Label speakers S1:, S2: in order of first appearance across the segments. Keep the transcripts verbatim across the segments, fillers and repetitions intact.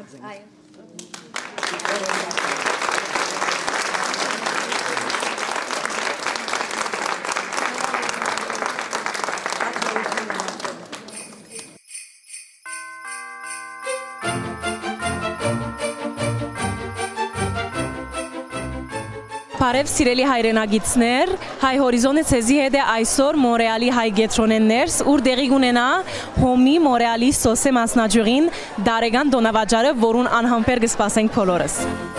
S1: ենք։
S2: Բարև սիրելի հայրենագիտներ, Հայ Հորիզոնը ցեզի հետ է այսօր Մոնրեալի հայ գետրոնեններս, ուր դեղի կունենա Հոմի Մոնրեալի սոսե մասնաճյուղին դարեգան դոնավաճառը, որուն անհամբեր կսպասենք բոլորս։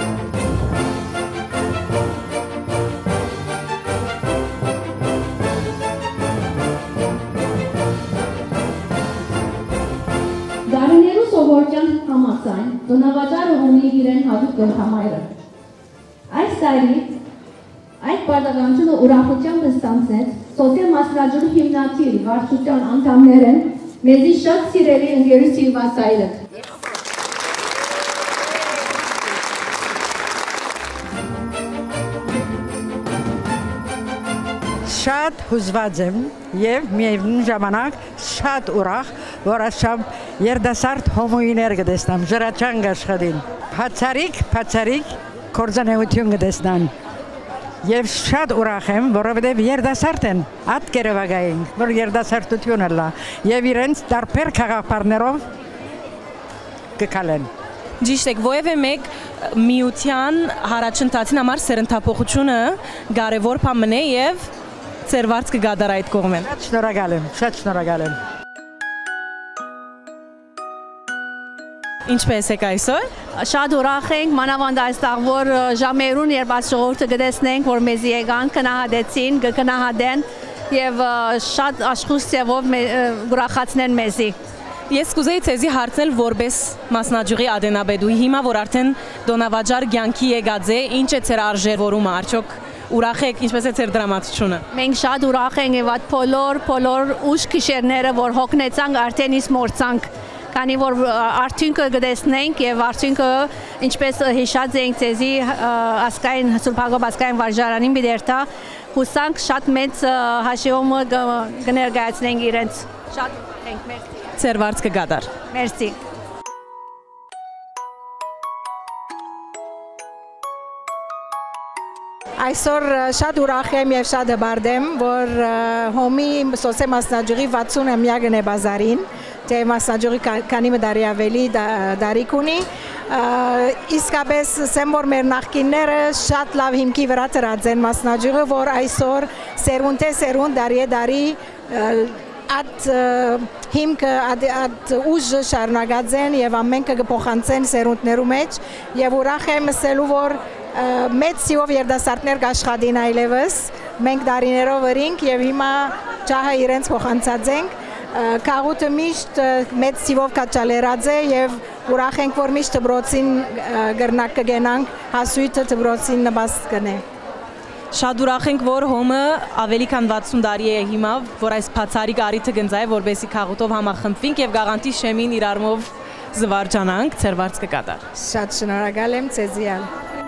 S3: Դարիներու սովորության համաձայն դոնավաճառը ունի իրեն հատուկ գլխամայրը։ Այս տարի այդ պարտականությունը ուրախությամբ ստանձնեց սոցիալ մասնաճյուղի հիմնադիր վարչության անդամներն մեզի շատ սիրելի ընկերություն սիրվածայրը։
S4: Շատ հուզված եմ և միևնույն ժամանակ շատ ուրախ, որ աշխամ երդասարդ հոմոիներ կտեսնամ, ժրաչան աշխատին։ Բացարիք, բացարիք կորձանեություն կտեսնան։ Եվ շատ ուրախ եմ, որովհետև երդասարդ են, այդ կերևակայինք, որ երդասարտություն էլա, և իրենց տարբեր քաղաքապարներով կկալեն։
S2: Ճիշտ եք, որևէ մեկ միության հարաճընթացին համար սերնդափոխությունը կարևոր բան է և ձեր վարձքը կդար այդ կողմեն։
S4: Շատ շնորհակալ եմ, շատ շնորհակալ եմ։
S2: Ինչպես եք այսօր։
S3: Շատ ուրախ ենք, մանավանդ այստեղ, որ ժամերուն երբ այս ժողովուրդը կտեսնենք, որ մեզի եկան, կնահատեցին, կգնահատեն և շատ աշխույժ ձևով ուրախացնեն մեզի։
S2: Ես կուզեի ցեզի հարցնել որպես մասնաճյուղի ադենաբեդուի, հիմա որ արդեն դոնավաճառ կյանքի եկած է, ինչ է ձեր արժևորումը, արդյոք ուրախ եք, ինչպես է ձեր դրամատությունը։
S3: Մենք շատ ուրախ ենք և այդ բոլոր, բոլոր ուշ գիշերները, որ հոգնեցանք, արդեն իսկ մոռացանք, քանի որ արդյունքը կտեսնենք և արդյունքը ինչպես հիշած ենք ցեզի ասկային Սուրբ Հակոբ ասկային վարժարանին բիդերտա հուսանք շատ մեծ հաշիվումը կներկայացնենք իրենց։ Շատ ենք, մերսի։
S2: Ձեր վարձքը կդար։
S3: Մերսի։
S5: Այսօր շատ ուրախ եմ և շատ հբարդ եմ, որ Հոմի սոսե մասնաճյուղի վաթսունամյակն է բազարին, թե մասնաճյուղի քանի դարի ավելի դարիք ունի, իսկապես ասեմ, որ մեր նախկինները շատ լավ հիմքի վրա ծրած են մասնաճյուղը, որ այսօր սերունդ է սերունդ, դարի է դարի այդ հիմքը, այդ ուժը շարունակած են և ամենքը կփոխանցեն սերունդներու մեջ և ուրախ եմ ասելու, որ մեծ սիով երդասարտներ կաշխատին այլևս, մենք դարիներով ըրինք և հիմա ճահը իրենց փոխանցած ենք, քաղուտը միշտ մեծ սիով կաճալերած է և ուրախ ենք, որ միշտ դպրոցին գրնակ կգենանք, հասույթը դպրոցին նպաս կնե։
S2: Շատ ուրախ ենք, որ Հոմը ավելի քան վաթսուն տարի է հիմա, որ այս բացարիք առիթը գնձայ, որպեսզի քաղուտով համախմբվենք և գաղանտի շեմին իրարմով զվարճանանք, ձեր վարձքը կդար։
S5: Շատ շնորհակալ եմ ցեզիալ։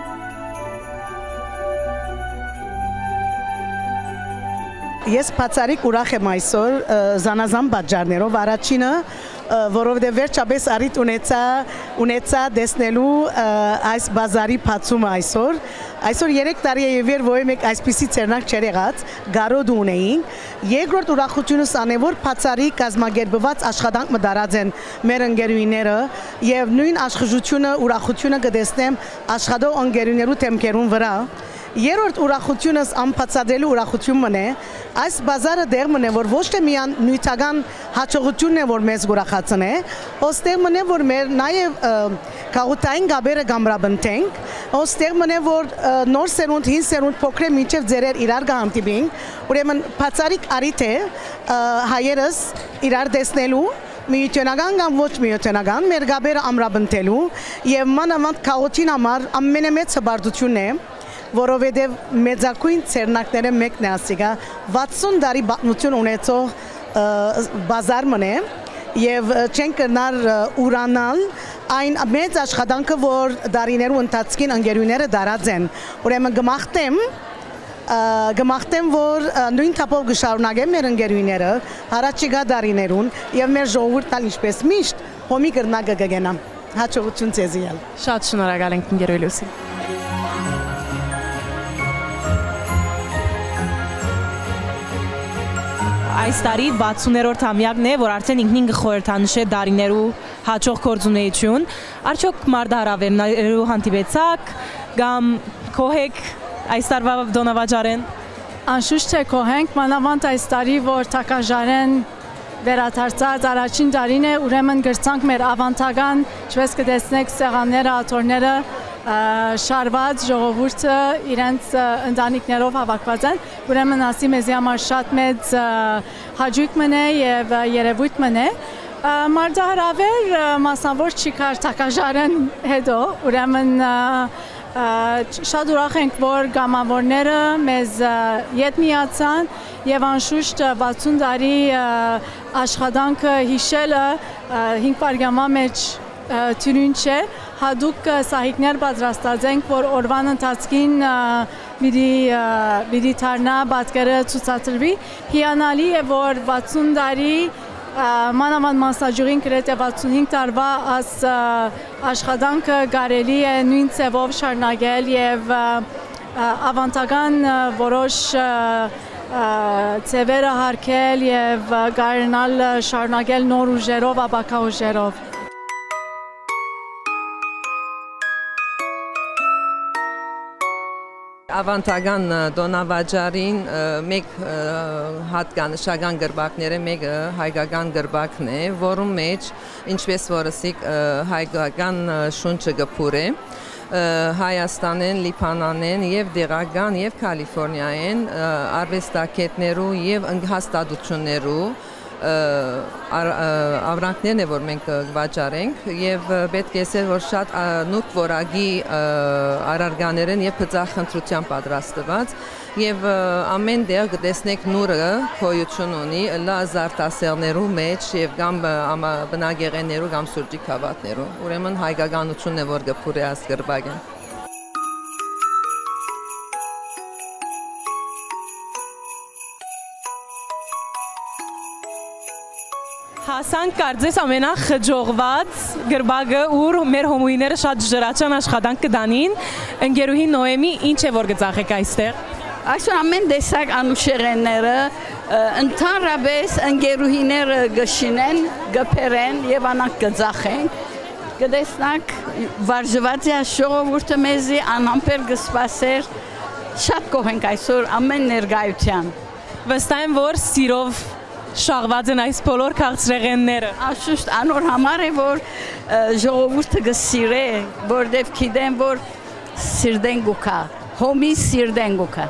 S6: Ես բացարիք ուրախ եմ այսօր զանազան պատճառներով, առաջինը, որովհետև վերջապես առիթ ունեցա, ունեցա տեսնելու այս բազարի բացումը այսօր, այսօր երեք տարի է ևեր, որ մեկ այսպիսի ցերնակ չեր եղած, գարոդ ունեինք, երկրորդ ուրախությունս անե, որ բացարի կազմակերպված աշխատանք մդարած են մեր ընկերուները և նույն աշխուժությունը, ուրախությունը կտեսնեմ աշխատող ընկերուներու թեմքերուն վրա։ Երրորդ ուրախությունս անբացատրելի ուրախությունն է, այս բազարը դեղ մնե, որ ոչ թե միան նյութական հաջողությունն է, որ մեզ ուրախացն է, ոստեղ մնե, որ մեր նաև քաղաքային գաբերը գամրաբնթենք, ոստեղ մնե, որ նոր սերունդ, հին սերունդ փոքր մինչև ձերեր իրար կհամտիբենք, ուրեմն բացարիք առիթ է հայերս իրար տեսնելու, միութենական կամ ոչ միութենական, մեր գաբերը ամրաբնթելու և մանավանդ քաղաքին համար ամենամեծ հբարտությունն է, որովհետև մեծակույն ցերնակները մեկն է ասիկա, վաթսուն տարի պատմություն ունեցող բազարմն է և չեն կրնար ուրանալ այն մեծ աշխատանքը, որ դարիներու ընթացքին ընկերուները դարած են։ Ուրեմն գմախտեմ, գմախտեմ, որ նույն թափով կշարունակեմ մեր ընկերուները, հարաճիգա դարիներուն և մեր ժողովուրդն ինչպես միշտ Հոմի կրնակը կգենամ։ Հաջողություն ձեզի ալ։
S2: Շատ շնորհակալ ենք ընկերոջ Լուսի։ Այս տարի վաթսուներորդ ամյակն է, որ արդեն ինքնին կխորհրդանշե դարիներու հաջող գործունեություն։ Արդյոք մարտահրավերներու հանդիպեցաք կամ կոհեք այս տարվա դոնավաճառեն։
S5: Անշուշտ թե կոհենք, մանավանդ այս տարի, որ Թակաժարեն վերադարձած առաջին տարին է, ուրեմն գրցանք մեր ավանդական, ինչպես կտեսնեք սեղանները, աթոռները շարված ժողովուրդը իրենց ընտանիքներով հավաքված են, ուրեմն ասի մեզի համար շատ մեծ հաճույք մնե եւ երևույթ մնե։ Մարտահրավեր մասնավոր չի կար Թակաժարեն հետո, ուրեմն շատ ուրախ ենք, որ գամավորները մեզ ետ միացան եւ անշուշտ վաթսուն տարի աշխատանքը հիշելը հինգ վայրկյանվա մեջ թյուրին չէ, հատուկ սահիկներ պատրաստած ենք, որ օրվան ընթացքին պիտի դառնա պատկերը ցուցադրվի։ Հիանալի է, որ վաթսուն տարի մանավանդ մասնաճյուղին գրեթե վաթսունհինգ տարվա այս աշխատանքը կարելի է նույն ձևով շարունակել եւ ավանդական որոշ ձևերը հարգել եւ կարողանալ շարունակել նոր ուժերով, ապակա ուժերով։
S1: Ավանդական դոնավաճառին մեկ հատկանշական գրբակները մեկը հայկական գրբակն է, որում մեջ ինչպես որ ասիկ հայկական շունչը գփուր է, Հայաստանեն, Լիբանանեն եւ դեղական եւ Կալիֆոռնիայեն արվեստագետներու եւ հաստատություններու ավրանքներն է, որ մենք վաճառենք եւ պետք է ասել, որ շատ նուրբ որակի առարգաներ են եւ բծախնդրությամբ պատրաստված եւ ամեն դեղ կտեսնեք նուրը գոյություն ունի լազարտասերներու մեջ եւ կամ բնագեղեններու կամ սուրճի քավաթներու, ուրեմն հայկականությունն է, որ գփուրի այս գրբակը։
S2: Հասանք կարծես ամենախջողված գրբակը, ուր մեր հոմուիները շատ ժրաչան աշխատանք կդանին, ընկերուհի Նոեմի, ինչ է որ գծախեք այստեղ։
S7: Այսօր ամեն տեսակ անուշեղենները ընդհանրապես ընկերուհիները գշինեն, գփերեն եւ անանք գծախեն։ Կտեսնակ վարժված է ժողովուրդը մեզի անհամբեր կսպասեր, շատ կողենք այսօր ամեն ներկայության։
S2: Վստահ եմ, որ սիրով շաղված են այս բոլոր քաղցրեղենները։
S7: Անշուշտ անոր համար է, որ ժողովուրդը կսիրե, որտեվ գիտեն, որ սիրտեն գուքա, հոմի սիրտեն գուքա։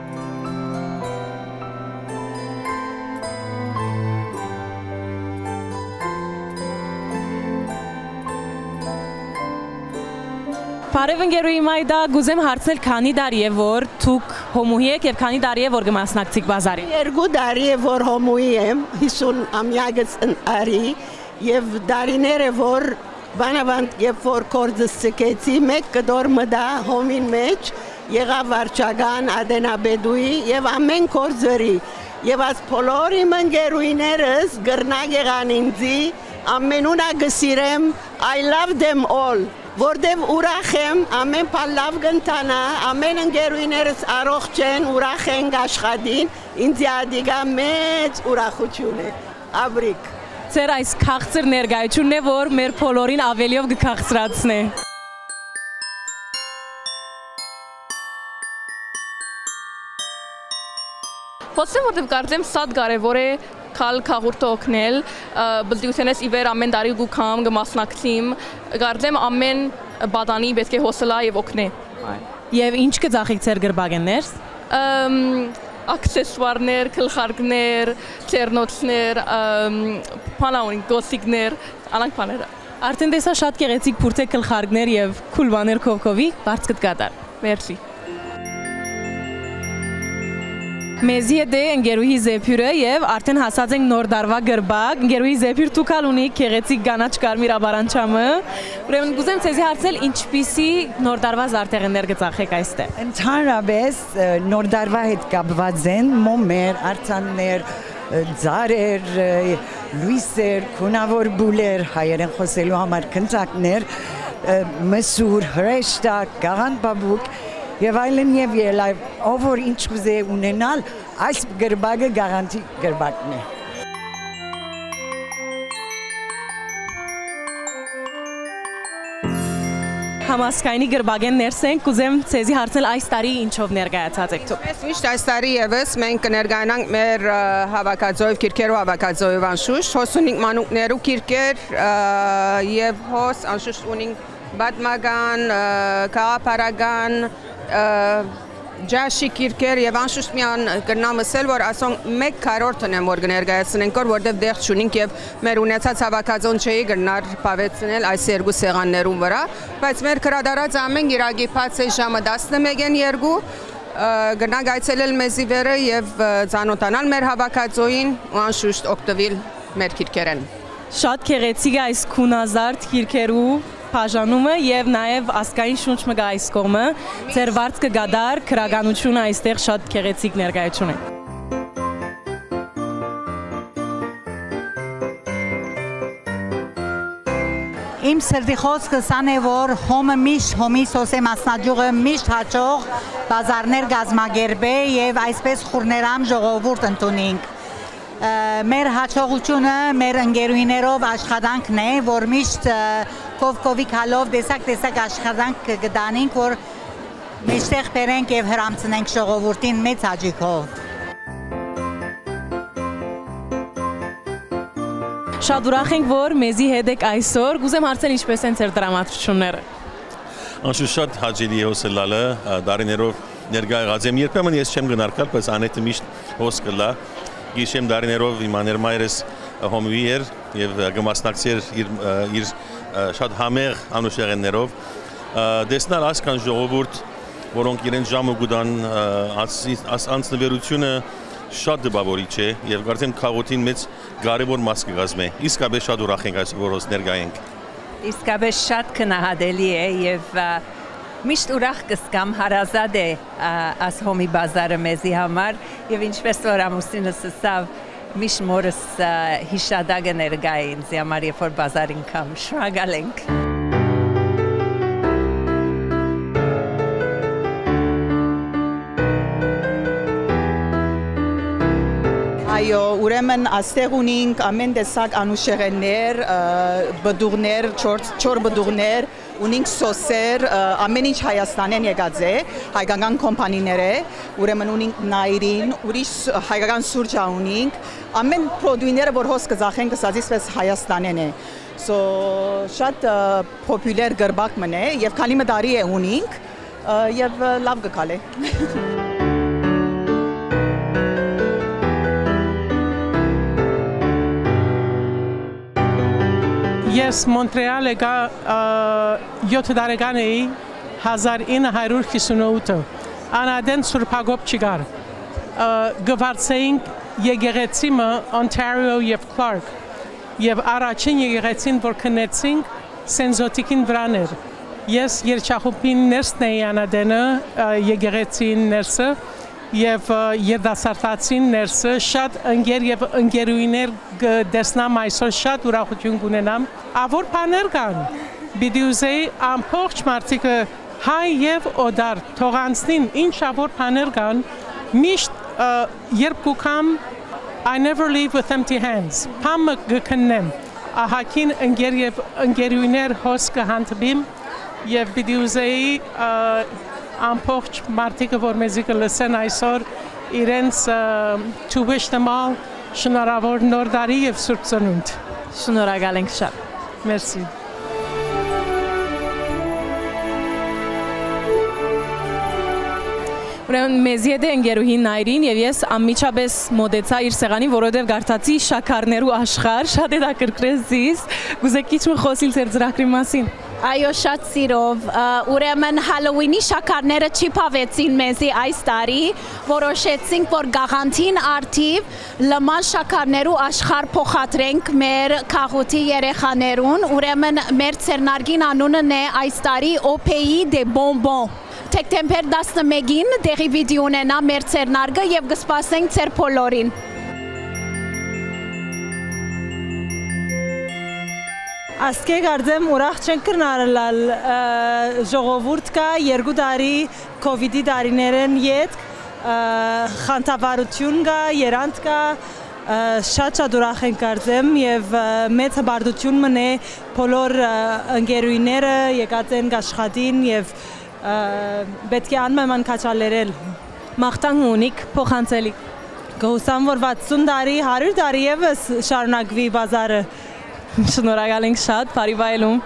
S2: Բարև ընկերուհի Մայդա, գուզեմ հարցնել քանի տարի է, որ դուք հոմուհի եք եւ քանի տարի է, որ կմասնակցիք բազարին։
S8: Երկու տարի է, որ հոմուհի եմ, հիսուն ամյակից արի եւ տարիներ է, որ բանավանդ երբ որ կորձս ցկեցի, մեկ կդոր մտա հոմին մեջ, եղավ վարչական ադենաբեդուի եւ ամեն կորձերի եւ այս բոլոր իմ ընկերուհիներս գրնակ եղան ինձի, ամենունա գսիրեմ, I love them all։ Որտև ուրախ եմ, ամեն բան լավ կընթանա, ամեն ընկերուհիներս առողջ են, ուրախ են աշխատին, ինձ ադիգա մեծ ուրախություն է, աբրիկ։
S2: Ձեր այս քաղցր ներկայությունն է, որ մեր բոլորին ավելիով կքաղցրացնե։
S9: Խոսեմ, որտև կարծեմ շատ կարևոր է քալ քաղուրդը օգնել, բլդիութենես իվեր ամեն տարի գուքամ, գմասնակցիմ, կարծեմ ամեն բադանի պետք է հոսելա եւ օգնե։
S2: Եվ ինչ կծախեք ձեր գրբակեններս։
S9: Աքսեսուարներ, գլխարկներ, ծերնոցներ, փանաուն գոսիկներ, անանք բաներ։
S2: Արդեն տեսա շատ գեղեցիկ փուրթե գլխարկներ եւ քուլ բաներ քովքովի, բարձ կտկատար։
S9: Մերսի։
S2: Մեզի է դե ընկերուհի Զեփյուրը եւ արդեն հասած ենք նոր դարվա գրբակ, ընկերուհի Զեփյուր դուքալ ունի գեղեցիկ կանաչ կարմիր աբարանչամը, ուրեմն գուզեմ ցեզի հարցնել ինչպիսի նոր դարվա զարդեղեններ գծախեք այստեղ։
S4: Ընդհանրապես նոր դարվա հետ կապված են մոմեր, արձաններ, ձարեր, լույսեր, քունավոր բուլեր, հայերեն խոսելու համար քնծակներ, մսուր, հրեշտակ, գաղան բաբուկ եւ այլն եւ այլն, ով որ ինչ ուզե ունենալ, այս գրբակը գաղանտի գրբակն է։
S2: Համասկայնի գրբագեն ներս ենք, կուզեմ ցեզի հարցնել այս տարի ինչով ներկայացած եք դուք։
S10: Ես միշտ այս տարի եւս մենք կներկայանանք մեր հավաքածոյով քիրքերով հավաքածոյով անշուշտ, հոս ունենք մանուկներու քիրքեր եւ հոս անշուշտ ունենք բադմագան, քաղաքապարական, ջաշի քիրքեր եւ անշուշտ միան կնամ ասել որ ասոն մեկ քառորդն եմ որ կներկայացնենք որովհետեւ դեղ չունենք եւ մեր ունեցած հավաքածոն չէի գնար բավեցնել այս երկու սեղաններում վրա բայց մեր քրադարած ամեն իրագիպած է ժամը տասնմեկին երկու գնանք այցելել մեզի վերը եւ ցանոթանալ մեր հավաքածոյին ու անշուշտ օգտվել մեր քիրքերեն
S2: Շատ քեղեցիկ է այս քունազարդ քիրքերու Փաժանումը եւ նաեւ ասկային շունչ մը գա այս կողմը ձեր վարձքը գադար քրագանությունը այստեղ շատ քեղեցիկ ներկայություն է
S11: Իմ սրտի խոսքը սան է որ հոմը միշտ հոմի սոսե մասնաճյուղը միշտ հաճող բազարներ գազմագերբե եւ այսպես խուրներամ ժողովուրդ ընդունենք Մեր հաճողությունը մեր ընկերուներով աշխատանքն է, որ միշտ կով-կովի քալով դեսակ-դեսակ աշխատանք կգտանենք, որ մեջտեղ բերենք եւ հրամցնենք ժողովրդին մեծ հաճույքով։
S2: Շատ ուրախ ենք, որ մեզի հետ եք այսօր, կուզեմ հարցնել ինչպես են ձեր դրամատրությունները։
S12: Անշուշտ շատ հաճելի է հոսելալը, դարիներով ներկա եղած եմ, երբեմն ես չեմ գնարկալ, բայց անետը միշտ հոս կլա Գիշեմ դարիներով իմ աներմայրս հոմվի էր և գմասնակցեր իր շատ համեղ անուշեղեններով դեսնալ ասկան ժողովուրդ, որոնք իրեն ժամը գուդան անցնվերությունը շատ դպավորիչ է և կարծեմ քաղաքին մեծ կարևոր մաս կգազմե, իսկապես շատ ուրախ ենք այս որ հոս ներկայենք
S13: Իսկապես շատ քնահատելի է և Միշտ ուրախ կսկամ հարազատ է աս հոմի բազարը մեզի համար և ինչպես որ ամուսինս ասավ միշտ մորս հիշադակը ներկա է ինձ համար երբ որ բազարին կամ շնորհակալ ենք
S6: Այո, ուրեմն աստեղ ունենք ամեն տեսակ անուշեղեններ, բդուղներ, չոր բդուղներ, ունենք սոսեր, ամեն ինչ Հայաստանեն եկած է, հայկական կոմպանիներ է, ուրեմն ունենք նայրին, ուրիշ հայկական սուրճա ունենք, ամեն պրոդույները, որ հոս կզախեն կսազիսպես Հայաստանեն է, so շատ պոպուլեր գրբակ մն է, և քանի մդարի է ունենք, և լավ գկալ է
S14: Ես Մոնտրեալ եկա յոթ տարեկան էի հազար ինը հարյուր հիսունութ անադեն Սուրբագոբ չկար գվարցեինք եկեղեցիմը Ontario և Clark և առաջին եկեղեցին որ քնեցինք Սենզոտիկին վրան էր ես երջախումբին ներսն էի անադենը եկեղեցին ներսը և երդասարտացին ներսը շատ ընկեր և ընկերուիներ դեսնամ այսօր շատ ուրախություն կունենամ ավոր բաներ կան պիտի ուզեի ամբողջ մարդիկը հայ և օդար թողանցնին ինչ ավոր բաներ կան միշտ երբ կուքամ I never leave with empty hands փամը կքննեմ ահագին ընկեր և ընկերուիներ հոս կհանդիպիմ և պիտի ուզեի ամբողջ մարդիկը որ մեզի կլսեն այսօր իրենց to wish them all շնորհավոր նոր տարի և Սուրբ Ծնունդ
S2: Շնորհակալ ենք շատ
S14: Մերսի
S2: Ուրեմն մեզի հետ է ընկերուհին Նայրին և ես անմիջապես մոտեցա իր սեղանին, որովհետև գարտացի շաքարներու աշխարհ, շատ հետաքրքրեց զիս, կուզեք քիչ խոսիլ ձեր ծրագրի մասին։
S3: Այո, շատ սիրով, ուրեմն Հալոուինի շաքարները չիփավեցին մեզի այս տարի, որոշեցինք, որ գաղանթին արդիվ լման շաքարներու աշխարհ փոխադրենք մեր քաղուտի երեխաներուն, ուրեմն մեր ցերնարգին անունն է այս տարի Օփեի դե բոմբոն։ Թեկտեմբեր տասնմեկին տեղի վիդեո ունենա մեր ցերնարգը եւ կսպասենք ձեր բոլորին։
S2: Ասկե կարծեմ ուրախ չեն կրնարլալ ժողովուրդ կա երկու տարի կովիդի տարիներեն յետք խանթավարություն կա, երանդ կա շատ շատ ուրախ են կարծեմ եւ մեծ հբարտություն մնե բոլոր ընկերուհիները եկած են աշխատին եւ պետք է անմեման քաչալերել մաղթանք ունիք փոխանցելի գոհուսամ որ վաթսուն տարի հարյուր տարի եւս շարունակվի բազարը շնորհակալ ենք շատ բարի բայելում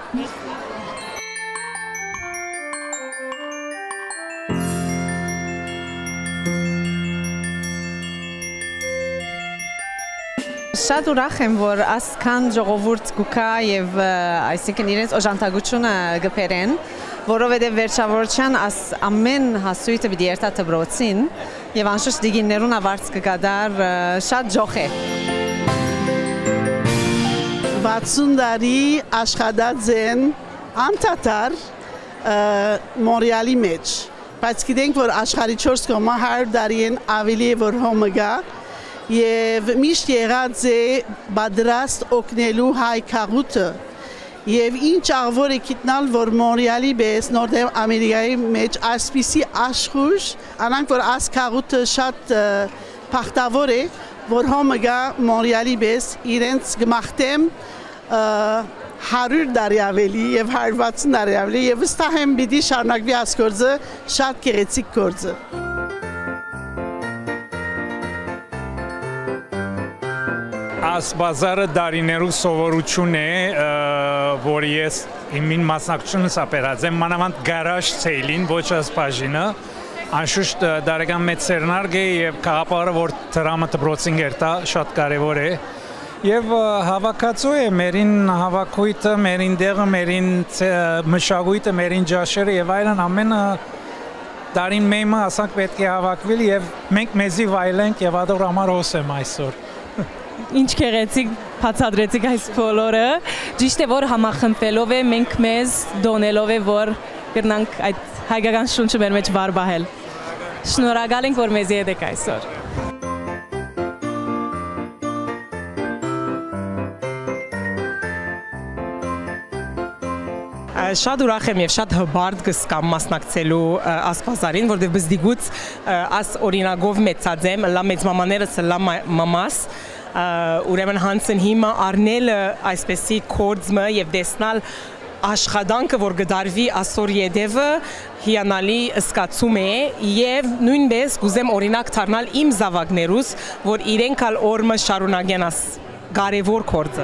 S15: Շատ ուրախ եմ, որ ասքան ժողովուրդ գուկա եւ այսինքն իրենց օժանդակությունը գբերեն, որովհետեւ վերջավորության աս ամեն հասույթը պիտի երթա դպրոցին եւ անշուշտ դիգիներուն ավարձ կգադար շատ ջոխ է։
S6: վաթսուն տարի աշխատած են անդադար Մոնրեալի մեջ, բայց գիտենք, որ աշխարհի չորս կողմը հարյուր տարի են ավելի որ հոմը գա Եվ միշտ եղած է բադրաստ օգնելու հայ քաղուտը Եվ ինչ աղվոր է գիտնալ, որ Մոնրեալի պես Նորդ Ամերիկայի մեջ այսպիսի աշխուժ, անանք որ այս քաղուտը շատ փախտավոր է, որ հոմը գա Մոնրեալի պես իրենց գմախտեմ հարյուր տարի ավելի եւ հարյուր վաթսուն տարի ավելի եւ վստահ եմ պիտի շարունակվի այս գործը շատ գեղեցիկ գործը
S16: Այս բազարը դարիներու սովորություն է, որ ես իմին մասնակցությունս ապերած եմ, մանավանդ գարաժ ցեյլին, ոչ այս բաժինը, անշուշտ դարեկան մեծ սերնարգ է և կաղապարը, որ տրամը տպրոցին գերտա, շատ կարևոր է, և հավաքածու է մերին հավաքույթը, մերին դեղը, մերին մշագույթը, մերին ջաշերը և այլն ամենը դարին մեյմը ասանք պետք է հավաքվիլ և մենք մեզի վայլենք և ադոր համար հոս եմ այսօր։
S2: Ինչ կեղեցիկ բացատրեցիք այս բոլորը, ճիշտ է որ համախմբվելով է մենք մեզ դոնելով է որ կրնանք այդ հայկական շունչը մեր մեջ բարբահել։ Շնորհակալ ենք որ մեզի հետ եք այսօր։ Շատ ուրախ եմ եւ շատ հբարտ կսկամ մասնակցելու աս բազարին, որտեղ բզդիգուց աս օրինագով մեծած եմ, լա մեծ մամաներս, լա մամաս ուրեմն հանցն հիմա արնելը այսպեսի կորձմը և դեսնալ աշխատանքը, որ գդարվի ասոր յետևը հիանալի սկացում է և նույնպես գուզեմ օրինակ թարնալ իմ զավակներուս, որ իրենք ալ օրմը շարունակեն աս կարևոր կորձը։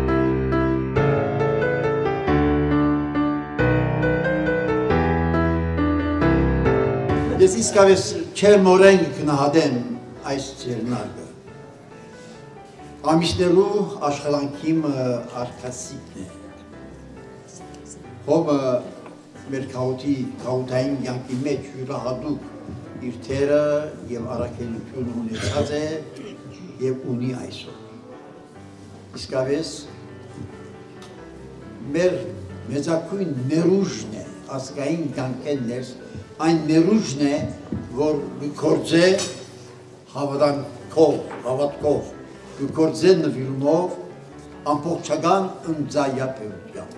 S17: Ես իսկավես չերմորեն կնահադեմ այս ծերնարգը։ Ամիսներու աշխալանքիմ արկասիկն է։ Հոմը մեր կաղութի կաղութային յանքի մեջ յուրահադուկ իր թերը և առաքելություն ունեցած է և ունի այսօր։ Իսկավես մեր մեծակույն ներուժն է, ասկային յանքեններս, այն ներուժն է, որ գործե հավատանքով, հավատքով, գործե նվիրումով, ամբողջական ընձայապեությամբ։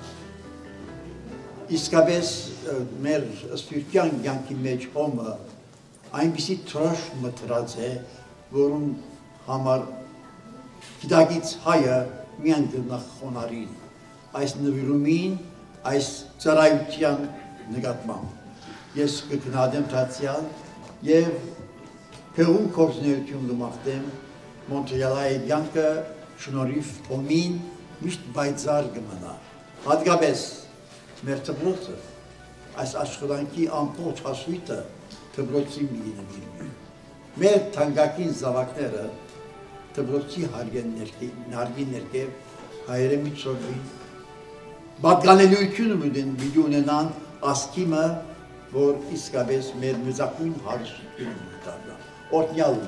S17: Իսկապես մեր սպիրտյան յանքի մեջ հոմը այնպիսի թրաշ մտրած է, որում համար գիտակից հայը միան գնախ խոնարին, այս նվիրումին, այս ծրայության նկատմամբ։ Ես կգնադեմ թացյալ և փեղուն կորձներություն գմախտեմ Մոնտրեալայի յանքը շնորհիվ հոմին միշտ բայցար գմնա։ Հատկապես մեր դպրոցը, այս աշխատանքի ամբողջ հասույթը դպրոցի մի նվիրվի։ Մեր թանկագին զավակները դպրոցի հարգի ներքև հայերը միջոցին պատկանելիություն ունենան ասկիմը որ իսկապես մեր մեծակույն հարստություն ունի օրհնյալ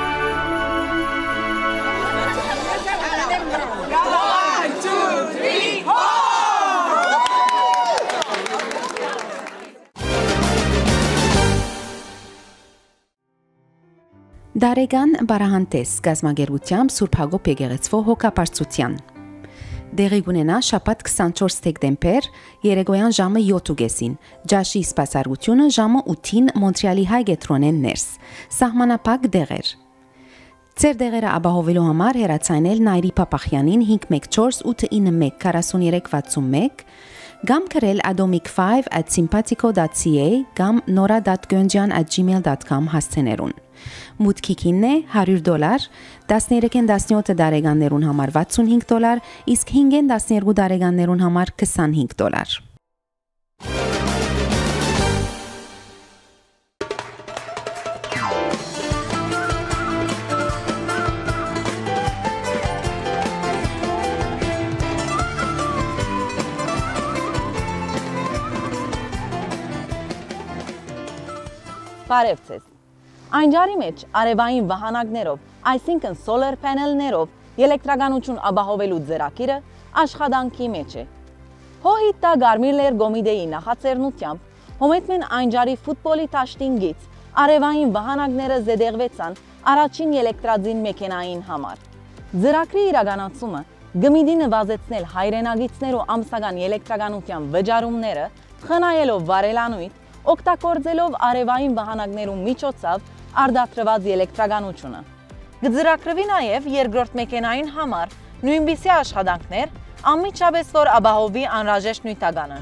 S18: One, two, three. Դարեգան բարահանտես գազմագերությամբ Սուրբ Հակոբ եկեղեցվո հոգապարծության։ Դեղի կունենա շաբաթ քսանչորս դեկտեմբեր երեկոյան ժամը յոթ ին, ջաշի սպասարկությունը ժամը ութին Մոնտրեալի հայ գետրոնեն ներս, սահմանապակ դեղեր։ Ձեր դեղերը ապահովելու համար հեռացայնել Նայիրի Փափախյանին հինգ մեկ չորս ութ ինը մեկ քառասուններեք վաթսունմեկ կամ գրել atomic five at simpatico dot c a կամ nora dot gonjan at gmail dot com հասցեներուն։ Մուտքի քինն է հարյուր դոլար, տասներեքին տասնյոթ դարեգաններուն համար վաթսունհինգ դոլար, իսկ հինգեն տասներկու դարեգաններուն համար քսանհինգ դոլար։
S19: Բարև ձեզ։ Անջարի մեջ արևային վահանակներով, այսինքն solar panel-ներով էլեկտրականություն ապահովելու ձեռակիրը աշխատանքի մեջ է։ Հոհիտա Գարմիրլեր Գոմիդեի նախաձեռնությամբ Հոմետմեն Անջարի ֆուտբոլի տաշտինգից արևային վահանակները զետեղվեցան առաջին էլեկտրաձին մեքենային համար։ Ձեռակրի իրականացումը գմիդի նվազեցնել հայրենագիցներու ամսական էլեկտրականության վճարումները, խնայելով վարելանույթ, օգտագործելով արևային վահանակներու միջոցով արդատրված էլեկտրականությունը։ Գծրակրվի նաև երկրորդ մեքենային համար նույնպիսի աշխատանքներ, անմիջապես որ ապահովի անհրաժեշտ նյութականը։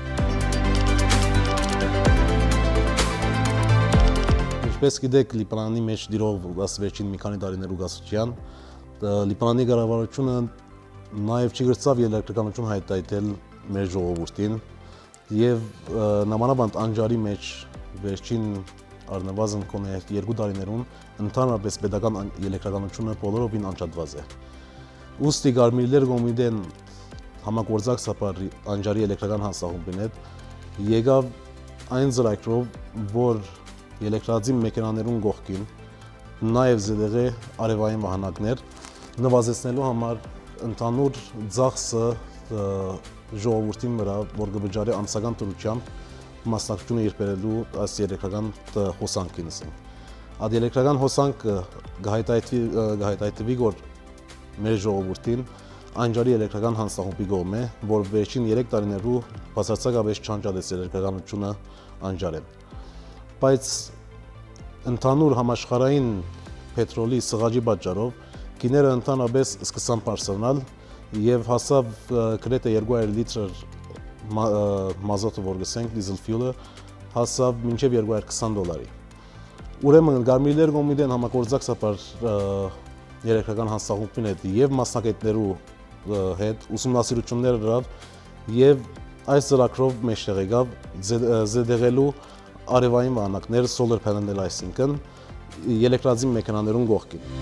S20: Ինչպես գիտեք, Լիբանանի մեջ դիրող վերջին մի քանի տարիներու գասության, Լիբանանի կառավարությունը նաև չգրծավ էլեկտրականություն հայտարարել մեր ժողովրդին եւ նամանավանդ Անջարի մեջ վերջին առնվազն կոնե երկու տարիներուն ընդհանրապես պետական էլեկտրականությունը բոլորովին անջատված է։ Ուստի Գարմիրլեր Գոմիդեն համագործակցաբար Անջարի էլեկտրական հանձնախումբին հետ եկավ այն ծրագրով, որ էլեկտրաձին մեքենաներուն կողքին նաև զետեղե արևային վահանակներ նվազեցնելու համար ընդհանուր ծախսը ժողովրդին վրա, որ կվճարի ամսական դրությամբ մասնակցությունը երբերելու այս էլեկտրական հոսանքին ասենք։ Այդ էլեկտրական հոսանքը կհայտարարվի, որ մեր ժողովրդին Անջարի էլեկտրական հանձնախումբի կողմ է, որ վերջին երեք տարիներու բացարձակապես չանջատեց էլեկտրականությունը Անջարեն։ Բայց ընդհանուր համաշխարհային պետրոլի սղաճի պատճառով գիները ընդհանրապես սկսան բարձրանալ եւ հասավ գրեթե երկու հարյուր լիտր մազոտը, որ գսենք, դիզել ֆյուելը հասավ մինչև երկու հարյուր քսան դոլարի։ Ուրեմն Գարմիրլեր Գոմիդեն համագործակցաբար էլեկտրական հանձնախումբին հետ եւ մասնակիցներու հետ ուսումնասիրություններ արավ եւ այս ծրագրով մեջտեղ եկավ զետեղելու արևային վահանակներ, solar panel-ներ, այսինքն էլեկտրաձին մեքենաներուն կողքին։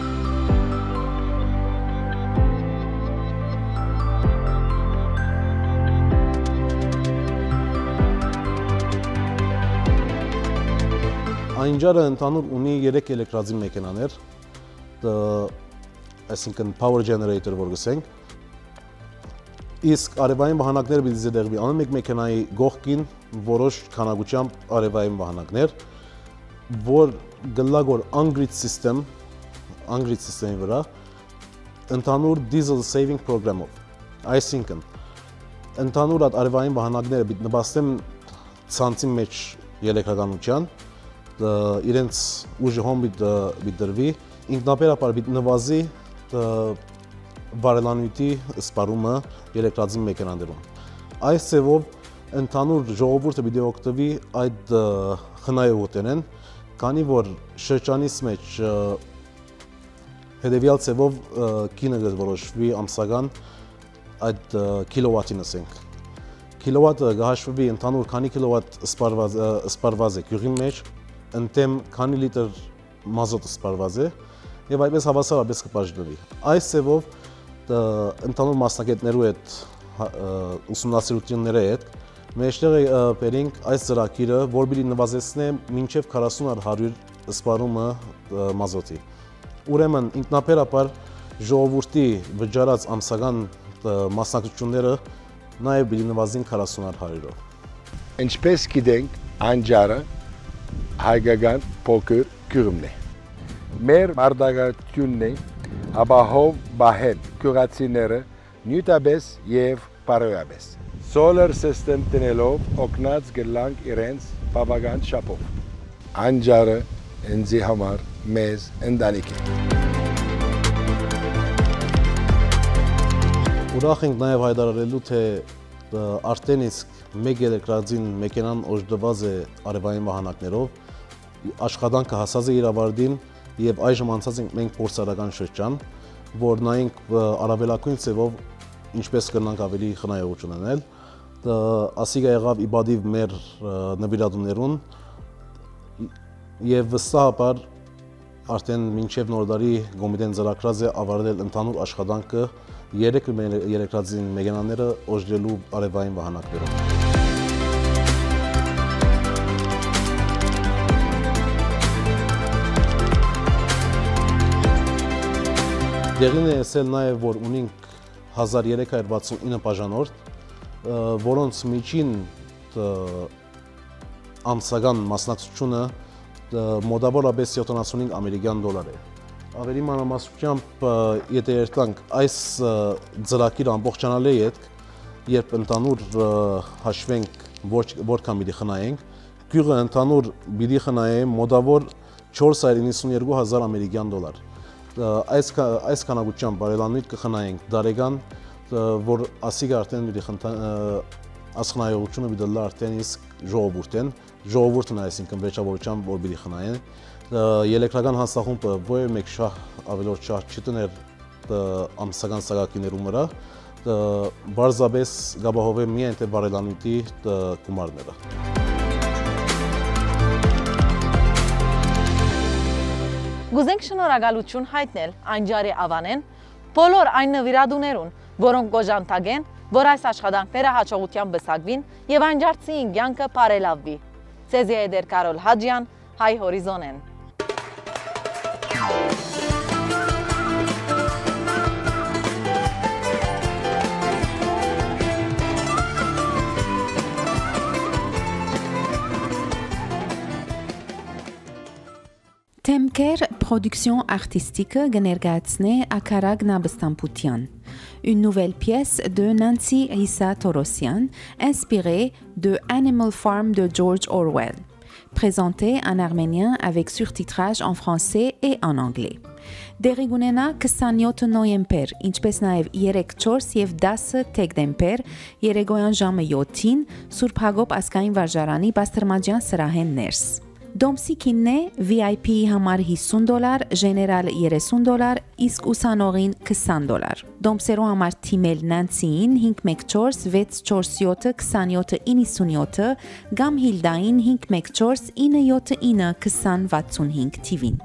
S20: Անջարը ընդհանուր ունի երեք էլեկտրաձին մեքենաներ, այսինքն power generator, որ գսենք, իսկ արևային վահանակները պիտի զետեղվի ամեն մեկ մեքենայի կողքին որոշ քանակությամբ արևային վահանակներ, որ գլա որ on-grid system, on-grid system-ի վրա ընդհանուր diesel saving program-ով, այսինքն ընդհանուր այդ արևային վահանակները պիտի նպաստեն ցանցի մեջ էլեկտրականության, իրենց ուժը հոմ պիտի դրվի, ինքնաբերաբար պիտի նվազի վարելանյութի սպառումը էլեկտրաձին մեքենաներում։ Այս ձևով ընդհանուր ժողովուրդը պիտի օգտվի այդ խնայողությունեն, քանի որ շրջանից մեջ հետևյալ ձևով գինը կորոշվի ամսական այդ կիլովատին ասենք։ Կիլովատը կհաշվվի ընդհանուր քանի կիլովատ սպառված է գյուղի մեջ, ընդեմ քանի լիտր մազոտ սպառված է եւ այդպես հավասարապես կբաժնվի։ Այս ձևով ընդհանուր մասնակիցներու հետ ուսումնասիրությունների հետ մեջտեղ բերենք այս ծրագիրը, որ պիտի նվազեցնե մինչև քառասուն առ հարյուր սպառումը մազոտի։ Ուրեմն ինքնաբերաբար ժողովրդի վճարած ամսական մասնակցությունները նաև պիտի նվազին քառասուն առ հարյուրով։
S21: Ինչպես գիտենք, Անջարը հայկական փոքր գյուղն է։ մեր մարդագությունն է ապահով բահել գյուղացիները նյութապես եւ բարոյապես։ Solar system տնելով օգնած գլանք իրենց բավական շապով։ Անջարը ինձի համար մեզ ընտանիք է։
S20: Ուրախ ենք նաև հայտարարելու, թե արդեն իսկ մեկ էլեկտրաձին մեքենան օժտված է արևային վահանակներով, աշխատանքը հասած է իր ավարտին եւ այժմ անցած ենք մենք փորձարարական շրջան, որ նայենք առավելագույն ձևով ինչպես կնանք ավելի խնայողություն անել։ Ասիգա եղավ իբադիվ մեր նվիրատուներուն եւ վստահաբար արդեն մինչև նոր տարի Գոմիտեն ծրագրած է ավարտել ընդհանուր աշխատանքը երեք էլեկտրաձին մեքենաները օժտելու արևային վահանակներով։ Դեղին է եսել նաև, որ ունենք հազար երեք հարյուր վաթսունինը բաժանորդ, որոնց միջին ամսական մասնակցությունը մոտավորապես յոթանասունհինգ ամերիկյան դոլար է։ Ավելի մանրամասնությամբ, եթե երթանք այս ծրագիրը ամբողջանալու հետ, երբ ընդհանուր հաշվենք որքան պիտի խնայենք, գյուղը ընդհանուր պիտի խնայե մոտավոր չորս հարյուր իննսունյերկու հազար ամերիկյան դոլար։ Այս այս քանակությամբ բարելանույթ կխնայենք դարեգան, որ ասիգա արդեն պիտի ասխնայողությունը պիտի լա արդեն իսկ ժողովուրդեն, ժողովուրդն այսինքն վերջավորությամբ որ պիտի խնայեն։ Էլեկտրական հանձնախումբը ոչ մեկ շահ ավելորդ շահ չտներ ամսական սակակիներու վրա, բարձրապես գաբահով է միայն թե բարելանույթի գումարները։
S19: Գուզենք շնորհակալություն հայտնել Անջարի Ավանեն, բոլոր այն նվիրատուներուն, որոնք գոժանտագեն, որ այս աշխատանքները հաջողությամբ բսակվին եւ անջարցի կյանքը բարելավվի։ Ցեզի Էդեր Կարոլ Հաջյան, Հայ Հորիզոնեն։
S18: Temker production artistique Gnergatsne Akarag Nabstamputian. Une nouvelle pièce de Nancy Issa Torossian, inspirée de Animal Farm de George Orwell, présentée en arménien avec surtitrage en français et en anglais. Դերիգունենա քսանյոթ նոյեմբեր, ինչպես նաև երեք չորս եւ դասը դեկտեմբեր, երեկոյան ժամը յոթին Սուրբ Հակոբ ազգային վարժարանի Բաստրմաջյան սրահեն ներս։ Դոմսիկինն է V I P-ի համար հիսուն դոլար, ժեներալ երեսուն դոլար, իսկ ուսանողին քսան դոլար։ Դոմսերու համար թիմել Նանցիին հինգ մեկ չորս վեց չորս յոթ քսանյոթ իննսունյոթ կամ Հիլդային հինգ մեկ չորս ինը յոթ ինը քսան վաթսունհինգ թիվին։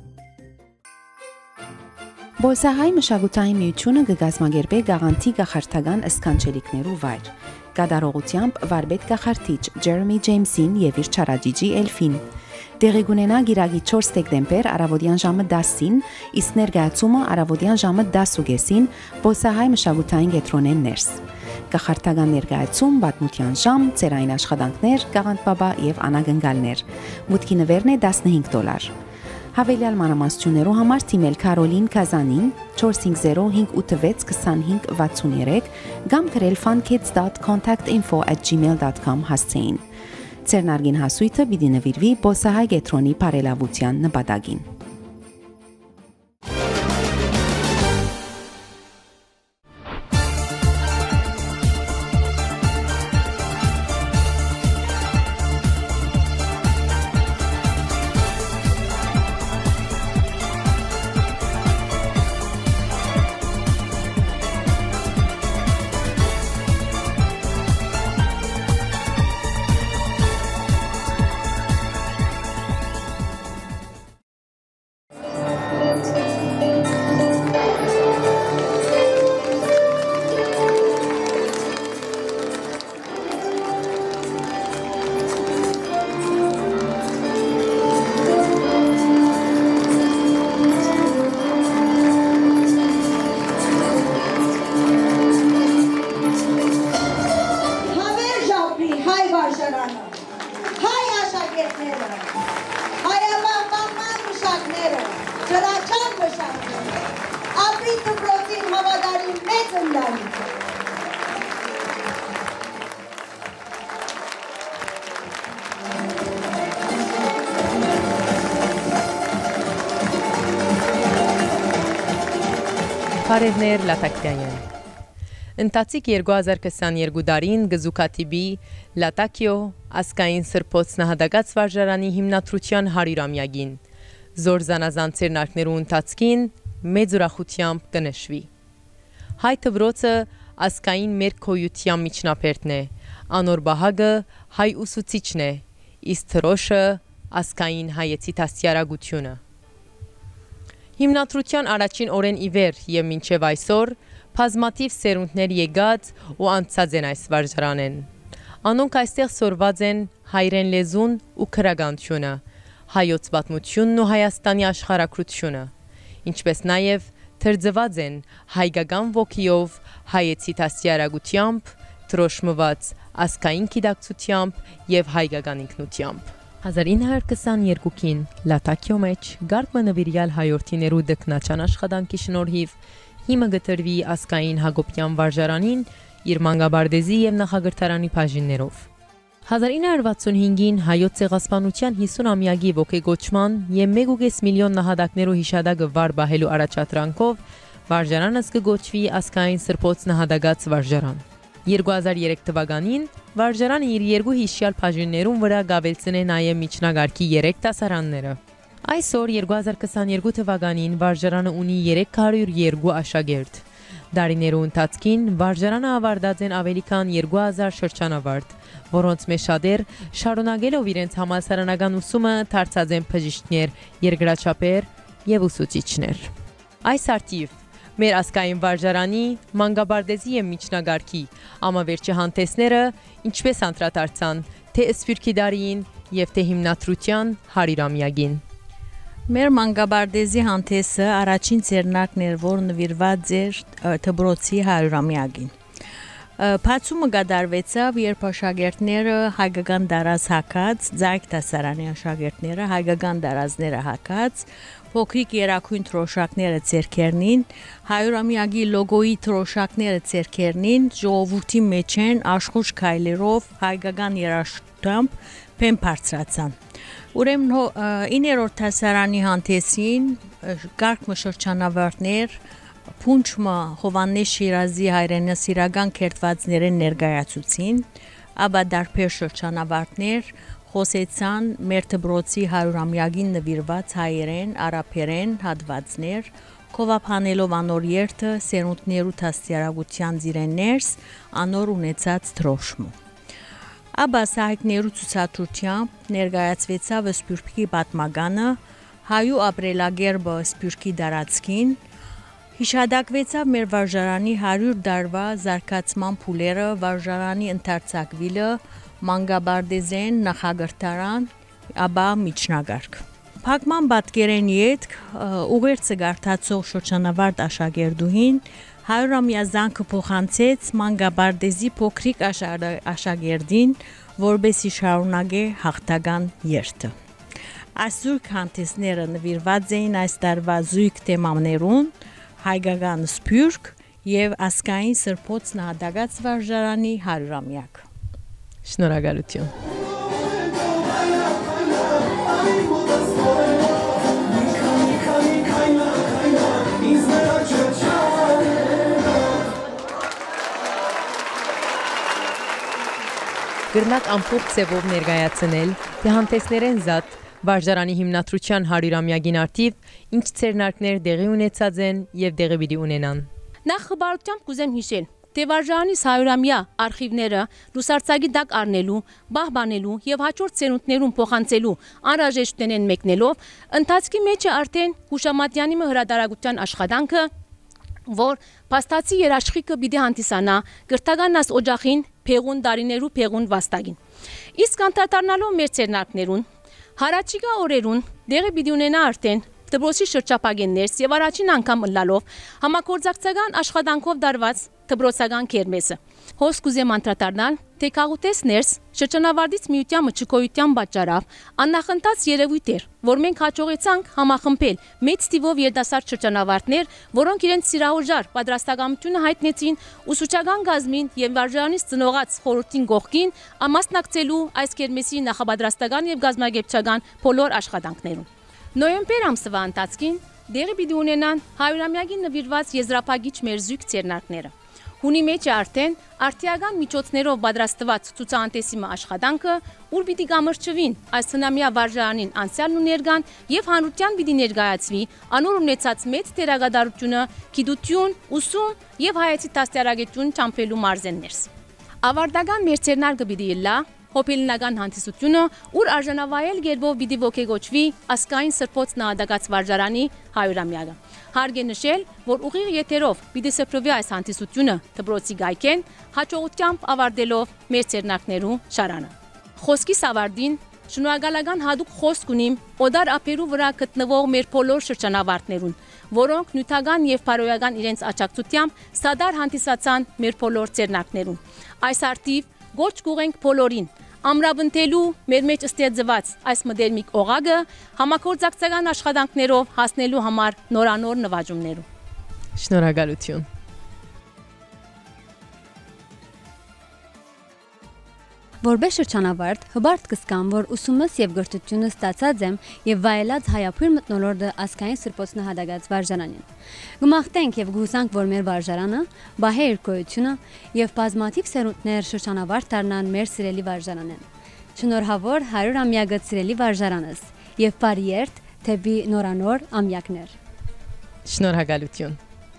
S18: Բոլսահայ մշակութային միությունը կգազմագերբե գաղանթի գախարտական սկանչելիքներու վայր։ Կադարողությամբ վարպետ գախարտիչ Ջերեմի Ջեյմսին եւ իր չարաջիջի Էլֆին։ Տեղի կունենա գիրագի չորս դեկտեմբեր առավոտյան ժամը դասին, իսկ ներկայացումը առավոտյան ժամը դասուգեսին Բոլսահայ մշակութային կենտրոնեն ներս։ Գախարտական ներկայացում, պատմության ժամ, ծերային աշխատանքներ, գաղանթ-բաբա եւ անագնգալներ։ Մուտքի նվերն է տասնհինգ դոլար։ Հավելյալ մանրամասնություններու համար թիմել Կարոլին Կազանին չորս հինգ զիրո հինգ ութ վեց քսանհինգ վաթսուներեք կամ գրել funkids dot contact info at gmail dot com հասցեին։ Ցերնարգին հասույթը պիտի նվիրվի Բոլսահայ կենտրոնի բարելավության նպատակին։
S5: Բարևներ Լատակիայան։ Ընթացիկ երկու հազար քսաներկու դարին գզուկատիբի Լատակիո ասկային սրբոց նահատակած վարժարանի հիմնադրության հարյուրամյակին զոր զանազան ցերնակներու ընթացքին մեծ ուրախությամբ կնշվի։ Հայ դբրոցը ասկային մեր քոյության միջնապերտն է, անոր բահագը հայ ուսուցիչն է, իսկ թրոշը ասկային հայեցի դաստիարակությունը։ Հիմնադրության առաջին օրեն ի վեր եւ մինչեւ այսօր բազմաթիվ սերունդներ եկած ու անցած են այս վարժարանեն։ Անոնք այստեղ սորված են հայրեն լեզուն ու քրագանությունը, հայոց պատմությունն ու Հայաստանի աշխարհակրությունը, ինչպես նաև թրձված են հայկական ոգիով, հայեցի դաստիարակությամբ, տրոշմված ասկային գիտակցությամբ եւ հայկական ինքնությամբ։ հազար ինը հարյուր քսաներկուին Լատակիո մեջ գարկմը նվիրյալ հայորդիներու դկնաչան աշխատանքի շնորհիվ հիմը գտրվի ասկային Հակոբյան վարժարանին իր մանկաբարձի եւ նախագրթարանի բաժիններով։ հազար ինը հարյուր վաթսունհինգին հայոց ցեղասպանության հիսուն-ամյակի ոգեգոճման եւ մեկ ու կես միլիոն նահատակներու հիշադակը վար բահելու առաջադրանքով վարժարանը կգոչվի ասկային սրբոց նահատակած վարժարան։ երկու հազար երեք թվականին վարժարանը իր երկու հիշյալ բաժիններուն վրա գավելցնե նաև միջնագարքի երեք դասարանները։ Այսօր երկու հազար քսաներկու թվականին վարժարանը ունի երեք հարյուր երկու աշակերտ։ Դարիներու ընթացքին վարժարանը ավարտած են ավելի քան երկու հազար շրջանավարտ, որոնց մեջ շատեր շարունակելով իրենց համալսարանական ուսումը դարձած են բժիշկներ, երկրաչափեր եւ ուսուցիչներ։ Այս արդիվ մեր ասկային վարժարանի, մանկաբարձի եւ միջնագարքի ամավերջի հանդեսները ինչպես անդրադարձան թե սփյուռքի դարին եւ թե հիմնադրության հարյուրամյակին։
S22: Մեր մանկաբարձի հանդեսը առաջին ցերնակն էր, որ նվիրված էր դբրոցի հարյուրամյակին։ Բացումը կատարվեցավ, երբ աշակերտները հայկական դարազ հակած, ձայք դասարանի աշակերտները հայկական դարազները հակած, փոքրիկ երակույն թրոշակները ձեռքերնին, հարյուրամյակի լոգոյի թրոշակները ձեռքերնին, ժողովրդի մեջ են աշխուժ քայլերով հայկական երաժշտությամբ փեն բարձրացան։ Ուրեմն իններորդ դասարանի հանդեսին կարգ շրջանավարտներ Փունչմա Հովանես Շիրազի հայրենասիրական քերթվածները ներկայացուցին, ապա դարբեր շրջանավարտներ խոսեցան մեր դբրոցի հարյուրամյակին նվիրված հայերեն, արաբերեն հատվածներ, կովափանելով անոր երթը սերունդներու դաստիարակության ծիրեններս անոր ունեցած տրոշմու։ Ապա սահիկներու ցուցադրությամբ ներկայացվեցավ Սփյուռքի պատմականը, հայու ապրելակերպը Սփյուռքի դարածքին, հիշադակվեցավ մեր վարժարանի հարյուր դարվա զարգացման փուլերը, վարժարանի ընթերցակվիլը, մանկաբարձեն, նախագրթարան, ապա միջնագարք։ Փակման պատկերեն ետք ուղերձը գարթացող շրջանավարտ աշակերտուհին հարյուրամյա զանքը փոխանցեց մանկաբարձի փոքրիկ աշակերտին, որբեսի շարունակե հաղթական երթը։ Այսօր հանդեսները նվիրված էին այս տարվա զույգ թեմաներուն, հայկական սփյուռք եւ ասկային սրբոց նահատակած վարժարանի հարյուրամյակ։
S5: Շնորհակալություն։ Գրնակ ամփոփ ծևով ներկայացնել, թե հանդեսներեն զատ վարժարանի հիմնադրության հարյուրամյակին արդիվ ինչ ցերնակներ դեղի ունեցած են եւ դեղի պիտի ունենան։
S23: Նախ խբարությամբ կուզեմ հիշել, թե վարժարանի հարյուրամյա արխիվները լուսարձակի տակ առնելու, բահբանելու եւ հաջորդ ցերունդներուն փոխանցելու անհրաժեշտությունն մեկնելով, ընթացքի մեջ է արդեն Հուշամատյանի հրատարակության աշխատանքը, որ փաստացի երաշխիքը պիտի հանդիսանա գրթականաս օջախին փեղուն դարիներու փեղուն վաստակին։ Իսկ անդրադառնալով մեր ցերնակներուն Հարաճիգա օրերուն դեղի պիտի ունենա արդեն դբրոցի շրջապագեններս եւ առաջին անգամ ըլլալով համագործակցական աշխատանքով դարված դբրոցական քերմեսը։ Հոս կուզեմ անդրադառնալ, թե քաղուտեսներս շրջանավարտից միության մճկոյության պատճառով աննախընթաց երևույթ էր, որ մենք հաջողեցանք համախմբել մեծ թիվով երիտասարդ շրջանավարտներ, որոնք իրենց սիրահորժար պատրաստակամությունը հայտնեցին ուսուցչական գազմին եւ վարժարանից ծնողած խորհրդին գողքին ամասնակցելու այս քերմեսի նախապատրաստական եւ գազմագերբչական բոլոր աշխատանքներուն։ Նոյեմբեր ամսվա ընթացքին դեղի պիտի ունենան հարյուրամյակին նվիրված եզրափակիչ մեր զույգ ցերնակները։ Հունի մեջ է արդեն արդիական միջոցներով պատրաստված ցուցահանդեսի աշխատանքը, ուր պիտի կամրջվին այս հնամյա վարժարանին անցյալն ու ներկան եւ հանրության պիտի ներկայացվի անոր ունեցած մեծ դերակատարությունը, գիտություն, ուսում եւ հայացի դաստիարակություն ճամփելու մարզեններս։ Ավարտական մեր ցերնարկը պիտի լա հոբելնական հանդիսությունը, ուր արժանավայել գերբով պիտի ոգեգոճվի ասկային սրբոց նահատակած վարժարանի հարյուրամյակը։ Հարկ է նշել, որ ուղիղ եթերով պիտի սփռվի այս հանդիսությունը դպրոցի գայքեն, հաջողությամբ ավարտելով մեր ցերնակներու շարանը։ Խոսքի ավարտին շնորհակալական հատուկ խոսք ունիմ օդար ափերու վրա գտնվող մեր բոլոր շրջանավարտներուն, որոնք նյութական եւ բարոյական իրենց աջակցությամբ սադար հանդիսացան մեր բոլոր ցերնակներուն։ Այս արդիվ գոչ կուղենք բոլորին ամրապնդելու մեր մեջ ստեղծված այս մդերմիկ օղակը համագործակցական աշխատանքներով հասնելու համար նորանոր նվաճումներով։
S5: Շնորհակալություն։
S1: Որպես շրջանավարտ, հբարտ կսկամ, որ ուսումս եւ գրթությունը ստացած եմ եւ վայելած հայափույր մթնոլորտը ասկային սրբոց նահատակած վարժարանին։ Գմախտենք եւ գուսանք, որ մեր վարժարանը բահե իր գոյությունը եւ բազմաթիվ սերունդներ շրջանավարտ դառնան մեր սիրելի վարժարանեն։ Շնորհավոր հարյուրամյակը սիրելի վարժարանս եւ բարի երթ թեպի նորանոր ամյակներ։
S5: Շնորհակալություն։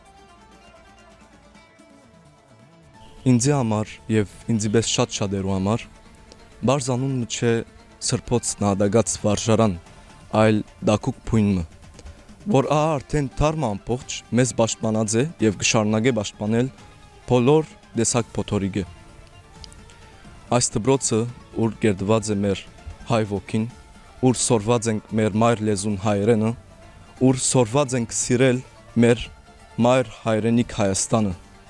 S7: Ինձի համար եւ ինձի պես շատ շատերու համար բարձանունը չէ սրբոց նահատակած վարժարան, այլ դակուկ փույնը, որ ահա արդեն թարմը ամբողջ մեզ պաշտպանած է եւ կշարունակե պաշտպանել բոլոր դեսակ փոթորիկը։ Այս դպրոցը, ուր գերդված է մեր հայ ոգին, ուր սորված ենք մեր մայր լեզուն հայրենը, ուր սորված ենք սիրել մեր մայր հայրենիք Հայաստանը։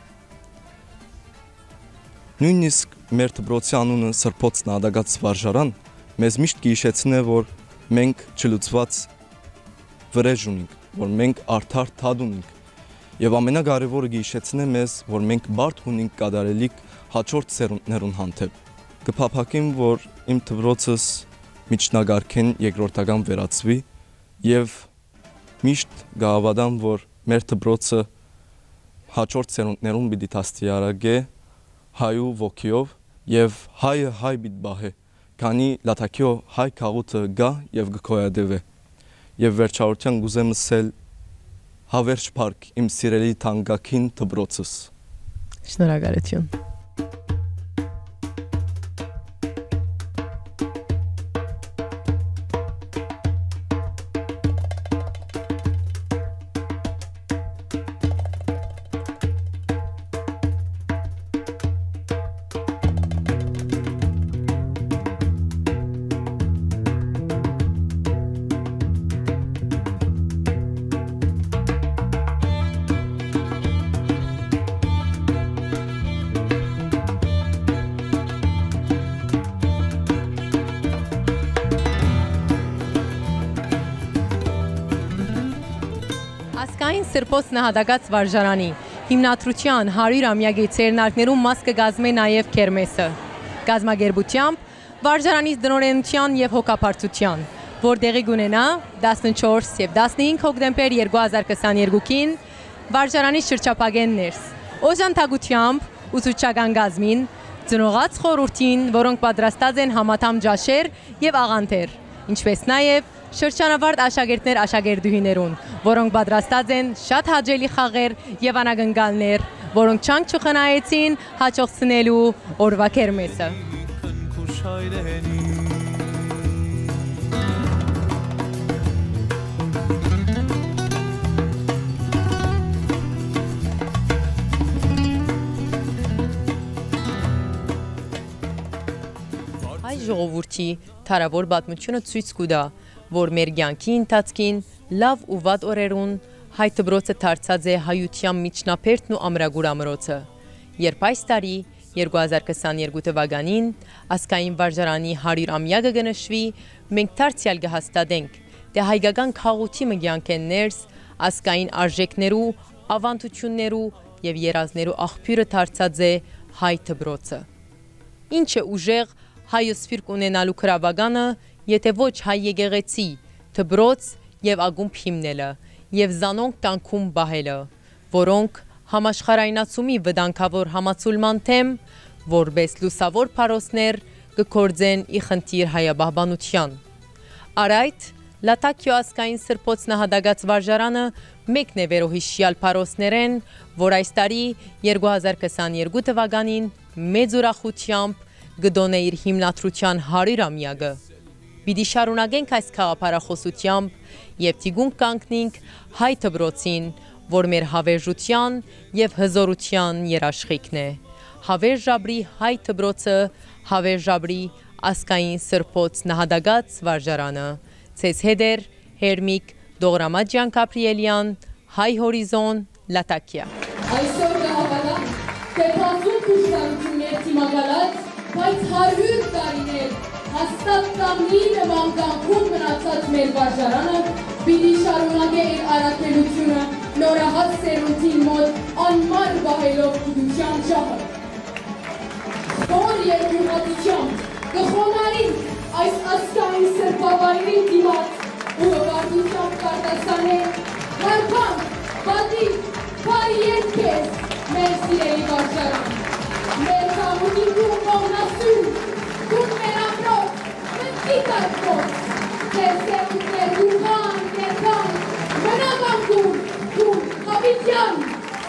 S7: Նույնիսկ մեր դպրոցի անունը սրբոց նահատակած վարժարան մեզ միշտ կհիշեցնե, որ մենք չլուծված վրեժ ունենք, որ մենք արդար թադ ունենք եւ ամենակարևորը կհիշեցնե մեզ, որ մենք բարդ ունենք կատարելիք հաջորդ սերունդներուն հանդեպ։ Կփափակեմ, որ իմ դպրոցս միջնագարքեն երկրորդական վերածվի եւ միշտ կհավատամ, որ մեր դպրոցը հաջորդ սերունդներուն պիտի դաստիարակե հայու ոգիով եւ հայը հայ բիտ բահե, քանի լաթակիո հայ քաղուտը գա եւ գկոյադեվե։ Եվ վերջավորության գուզեմ ասել հավերժ փառք իմ սիրելի թանկագին դպրոցս։
S5: Շնորհակալություն։ Ասկային սրբոց նահատակած վարժարանի հիմնադրության հարյուրամյակի ցերնարկներում մաս կգազմե նաև քերմեսը։ Գազմագերբությամբ վարժարանից դնորենության եւ հոգապարծության, որ տեղի կունենա տասնչորս եւ տասնհինգ հոկտեմբեր երկու հազար քսաներկուին վարժարանի շրջապագեն ներս։ Օժանդակությամբ ուսուցչական գազմին ծնողած խորհրդին, որոնք պատրաստած են համատամ ջաշեր եւ աղանդեր, ինչպես նաև շրջանավարտ աշակերտներ աշակերտուհիներուն, որոնք պատրաստած են շատ հաճելի խաղեր եւ անագնկալներ, որոնք չանք չխնայեցին հաջողցնելու օրվա քերմեսը։ Հայ ժողովրդի թարավոր պատմությունը ցույց կտա, որ մեր կյանքի ընթացքին լավ ու վատ օրերուն հայ դպրոցը դարձած է հայության միջնապերտն ու ամրագուր ամրոցը։ Երբ այս տարի երկու հազար քսաներկու թվականին ասկային վարժարանի հարյուրամյակը կնշվի, մենք դարձյալ կհաստատենք, թե հայկական քաղաքի կյանքեն ներս ասկային արժեքներու, ավանդություններու եւ երազներու աղբյուրը դարձած է հայ դպրոցը։ Ինչ է ուժեղ հայոսփիրք ունենալու քրավագանը, եթե ոչ հայ եկեղեցի, դպրոց եւ ագումբ հիմնելը, եւ զանոնք տանքում բահելը, որոնք համաշխարհայնացումի վտանգավոր համացուլման թեմ որպես լուսավոր փարոսներ կգործեն ի խնդիր հայաբահբանության։ Արայդ Լատակիո ասկային սրբոց նահատակած վարժարանը մեկն է վերոհիշյալ փարոսներեն, որ այս տարի երկու հազար քսաներկու թվականին մեծ ուրախությամբ գդոն է իր հիմնադրության հարյուրամյակը։ Պիտի շարունակենք այս քաղաքապարախոսությամբ եւ թիգուն կանգնենք հայ դպրոցին, որ մեր հավերժության եւ հզորության երաշխիքն է։ Հավեր ժաբրի հայ դպրոցը, հավեր ժաբրի ասկային սրբոց նահատակած վարժարանը։ Ցեզ հետեր Հերմիկ Դողրամաջյան Կապրիելյան, Հայ հորիզոն, Լատակիա։
S4: Այսօր կհավատանք, թե բազում կուշտարություններ թիմակալած, բայց հարյուր տարիներ հաստատ կանգնի նման կանգուն մնացած մեր վարժարանը պիտի շարունակե իր առաքելությունը նորահաց սերունդին մոտ անմար բահելով գիտության շահը։ Որ երկյուղատությամբ կխոնարինք այս ասկային սրբավայրի դիմաց ու հվարդությամբ կարտասանենք հարբանք, պատիվ, բարի երկես մեր սիրելի վարժարան։ Մեր կամունիկ ու կողնասուն, կուր մեր ամրոց, մտքիտ այդքոց, ձեր սեղուտներ ուղան, ներկան, մնականգում, կուր, հավիտյան։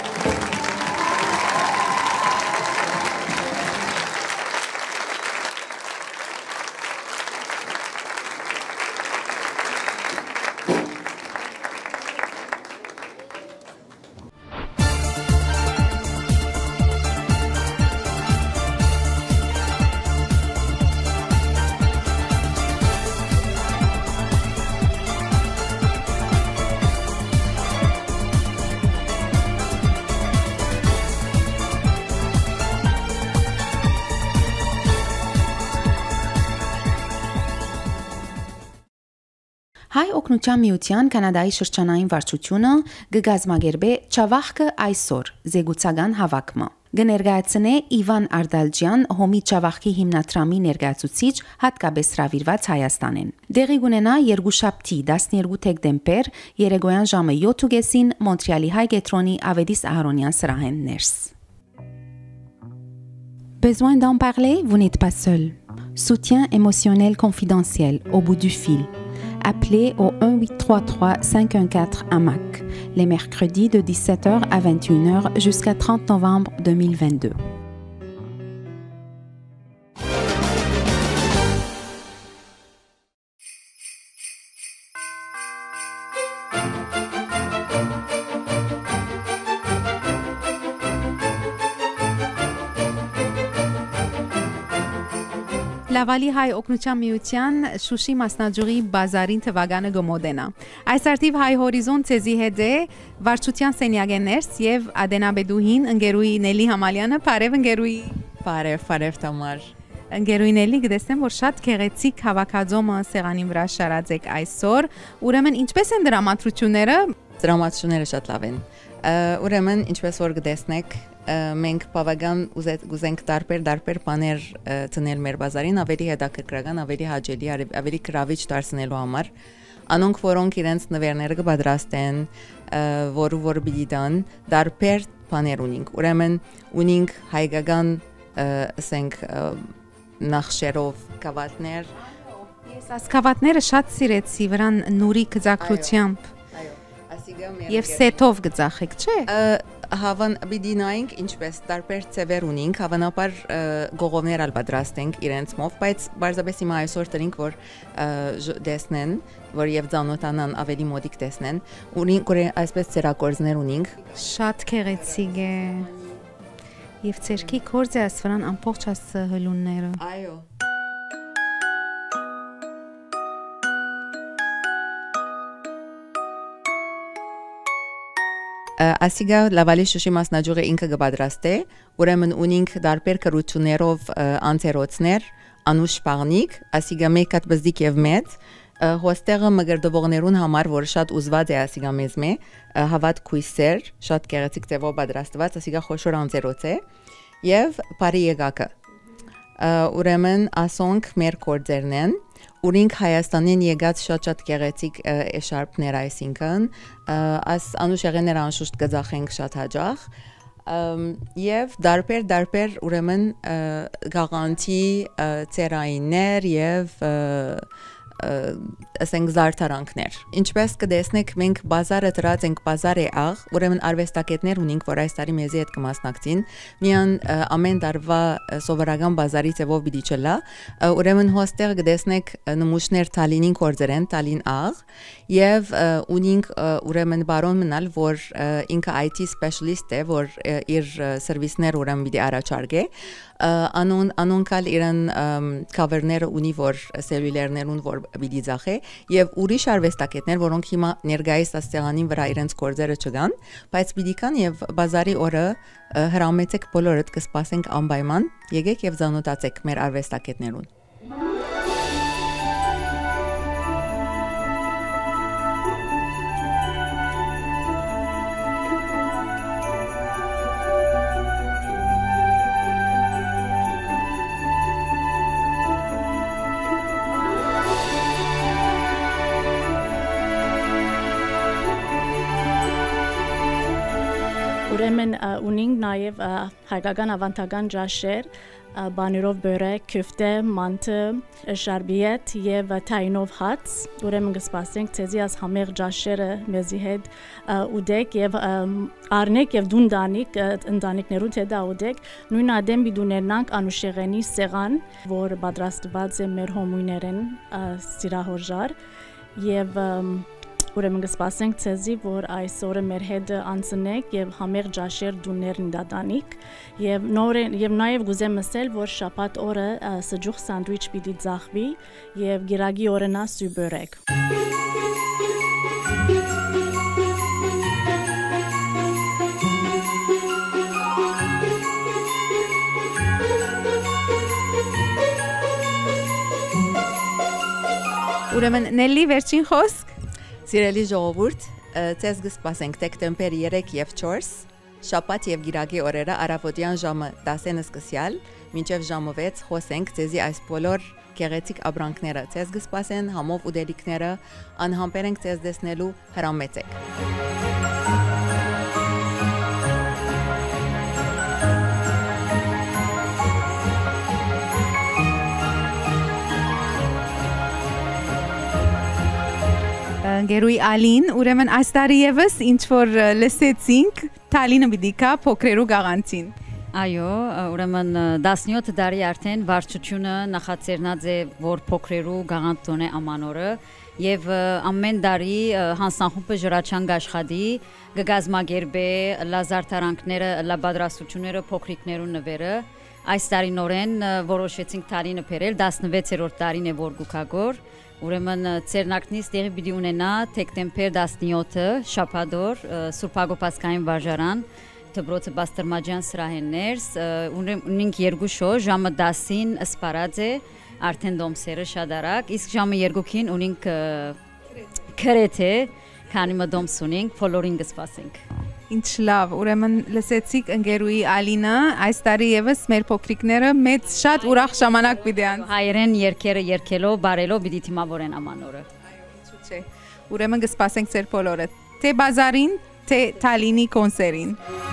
S18: Հայ օգնության միության կանադայի շրջանային վարչությունը կգազմագերբե Չավախքը այսօր զեկուցական հավաքմը։ Կներկայացնե Իվան Արդալջյան հոմի Չավախքի հիմնադրամի ներկայացուցիչ հատկապես հրավիրված Հայաստանին։ Դեղի կունենա երկուշաբթի տասներկու դեկտեմբեր երեկոյան ժամը յոթ Մոնտրեալի Հայ կետրոնի Ավետիս Ահարոնյան սրահեն ներս։ Besoin d'en parler, vous n'êtes pas seul. Soutien émotionnel confidentiel au bout du fil. Appelez au un huit trois trois cinq un quatre A M A C, les mercredis de dix-sept heures à vingt et une heures jusqu'à trente novembre deux mille vingt-deux. Լավալի հայ օգնության միության Շուշի մասնաճյուղի բազարին թվականը գմոդենա։ Այս արդիվ հայ հորիզոն ցեզի հետ է վարչության սենյակներս եւ Ադենաբեդուհին ընկերուի Նելի Համալյանը, բարև ընկերուի։
S8: Բարև, բարև Տամար։
S18: Ընկերուի Նելի, գտեսնեմ որ շատ գեղեցիկ հավաքածոմը սեղանին վրա շարածեք այսօր։ Ուրեմն ինչպես են դրամատրությունները։
S8: Դրամատրությունները շատ լավ են։ Ուրեմն ինչպես որ գտեսնեք մենք բավական ուզենք տարբեր տարբեր բաներ ծնել մեր բազարին, ավելի հետաքրքրական, ավելի հաճելի, ավելի գրավիչ դարձնելու համար։ Անոնք, որոնք իրենց նվերները կպատրաստեն, որը որ պիտի տան, տարբեր բաներ ունենք։ Ուրեմն ունենք հայկական, ասենք, նախշերով կավատներ։
S18: Ես այս կավատները շատ սիրեցի, վրան նուրի գծակրությամբ։ Եվ սեթով գծախեք, չէ։
S8: Հավան պիտի նայենք ինչպես տարբեր ծևեր ունենք, հավանաբար գողովներ ալ պատրաստենք իրենց մով, բայց բարձրապես հիմա այսօր տրինք, որ դեսնեն, որ եւ ծանոթանան ավելի մոտիկ տեսնեն, ունենք այսպես ծերակորձներ ունենք։
S18: Շատ գեղեցիկ է։ Եվ ցերքի կորձը ասվրան ամբողջ աս հլունները։
S8: Այո։ Ասիգա լավալի Շուշի մասնաճյուղը ինքը կպատրաստե, ուրեմն ունենք տարբեր կրություններով անցերոցներ, անուշ պաղնիկ, ասիգա մեկ հատ բզդիկ եւ մեծ, հոստեղը մգրդվողներուն համար, որ շատ ուզված է ասիգա մեզ մե, հավատ քույսեր, շատ գեղեցիկ ձևով պատրաստված, ասիգա խոշոր անցերոց է, եւ բարի եկակը։ ուրեմն ասոնք մեր կորձերն են, ուրինք Հայաստանին եկած շատ-շատ գեղեցիկ էշարպներ, այսինքն այս անուշեղենները անշուշտ կձախենք շատ հաճախ եւ դարբեր դարբեր ուրեմն գաղանթի ծերայիններ եւ ասենք զարդարանքներ։ Ինչպես կտեսնեք, մենք բազարը դրած ենք բազար է աղ, ուրեմն արվեստագետներ ունենք, որ այս տարի մեզի հետ կմասնակցին, միան ամեն տարվա սովորական բազարի ձևով պիտի չլա, ուրեմն հոստեղ կտեսնեք նմուշներ Տալինին կորձերեն, Տալին աղ, եւ ունենք ուրեմն բարոն մնալ, որ ինքը I T specialist է, որ իր սերվիսներ ուրեմն պիտի առաջարկե, անոն անոնքալ իրեն cover-ները ունի, որ սելյուլերներուն որ պիտի ձախե եւ ուրիշ արվեստագետներ, որոնք հիմա ներկայիս աստեղանին վրա իրենց գործերը չգան, բայց պիտի կան եւ բազարի օրը հրամեցեք բոլորդ կսպասենք անպայման, եկեք եւ զանոթացեք մեր արվեստագետներուն։
S23: Ուրեմն ունենք նաև հայկական ավանդական ջաշեր, բաներով բյուրեկ, քյուֆտե, մանթը, շարբիետ եւ թայնով հաց, ուրեմն կսպասենք ցեզի աս համեղ ջաշերը մեզի հետ ուդեք եւ արնեք եւ դունդանիկ ընտանիքներու հետ ուդեք, նույն ադեմ բիդուներնանք անուշեղենի սեղան, որ պատրաստված է մեր հոմույներեն սիրահորժար եւ ուրեմն կսպասենք ցեզի, որ այս օրը մեր հետ անցնեք եւ համեղ ջաշեր դուներն դատանիկ եւ նոր եւ նաեւ գուզեմ ասել, որ շաբաթ օրը սջուխ սանդվիչ պիտի ձախվի եւ գիրագի օրենա սյուբերեք։
S8: Ուրեմն Նելի վերջին խոսք Սիրելի ժողովուրդ, ցեզ կսպասենք դեկտեմբեր երեք եւ չորս, շաբաթ եւ գիրագի օրերը առավոտյան ժամը տասը սկսյալ, մինչև ժամը վեց խոսենք ցեզի այս բոլոր գեղեցիկ ապրանքները, ցեզ կսպասեն համով ուտելիքները, անհամբեր ենք ցեզ տեսնելու, հրամեցեք։ Գերուի Ալին, ուրեմն այս տարի եւս ինչ որ լսեցինք, Տալինը պիտի կա փոքրերու գաղանցին։
S9: Այո, ուրեմն տասնյոթ տարի արդեն վարչությունը նախաձեռնած է, որ փոքրերու գաղանտոնե ամանորը եւ ամեն տարի հանսանխումբը ջրաչան աշխատի, կգազմագերբե լազարդարանքները, լաբադրաստությունները փոքրիկներու նվերը։ Այս տարի նորեն որոշեցինք Տալինը բերել, տասնվեցերորդ տարին է որ գուքագոր։ Ուրեմն ցերնակնից տեղի պիտի ունենա դեկտեմբեր տասնյոթը շաբաթօր Սուրբ Հակոբասկային վարժարան դպրոցը Բաստրմաջյան սրահեններս ունենք երկու շո ժամը տասին սպարած է արդեն դոմսերը շատ արագ իսկ ժամը երկուքին ունենք քրեթե քանի մը դոմս ունենք բոլորին կսպասենք
S8: Ինչ լավ, ուրեմն լսեցիք ընկերուի Ալինը, այս տարի եւս մեր փոքրիկները մեծ շատ ուրախ ժամանակ պիտի անցնեն։
S9: Հայերեն երգերը երգելով, բարելով պիտի թիմավորեն ամանորը։
S8: Ինչու՞ չէ։ Ուրեմն կսպասենք ձեր բոլորը, թե բազարին, թե Տալինի կոնսերին։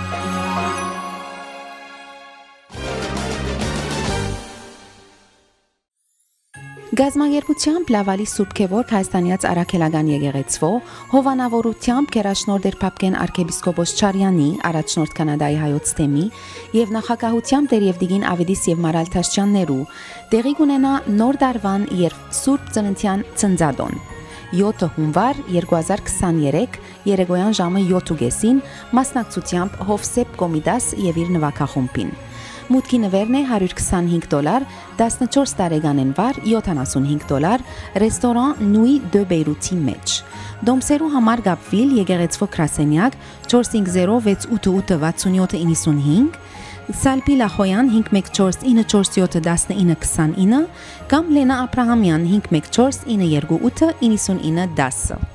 S18: Գազագերբությամբ Լավալի Սուրբ Գևորգ Հայաստանյաց Արաքելական եկեղեցվո հովանավորությամբ Գերաշնորհ Փափկեն arczepiskopos Չարյանի առաջնորդ Կանադայի հայոց թեմի եւ նախագահությամբ Տերևդիգին Ավետիս եւ Մարալ Թաշչյաններու տեղի կունենա նոր դարվան երբ Սուրբ Ծննդյան ծնծադոն յոթ հունվար երկու հազար քսաներեք երեկոյան ժամը յոթ մասնակցությամբ Հովսեփ Կոմիդաս եւ իր նվագախումբին Մուտքի նվերն է հարյուր քսանհինգ դոլար, տասնչորս տարեկանեն վար յոթանասունհինգ դոլար, ռեստորան Նուի դե Բեյրութի մեջ։ Դոմսերու համար գապվիլ եկեղեցվո գրասենյակ չորս հինգ զիրո վեց ութ ութ վաթսունյոթ իննսունհինգ, Սալպի Լախոյան հինգ մեկ չորս ինը չորս յոթ տասնինը քսանինը կամ Լենա Աբրահամյան հինգ մեկ չորս ինը երկու ութ իննսունինը դասը։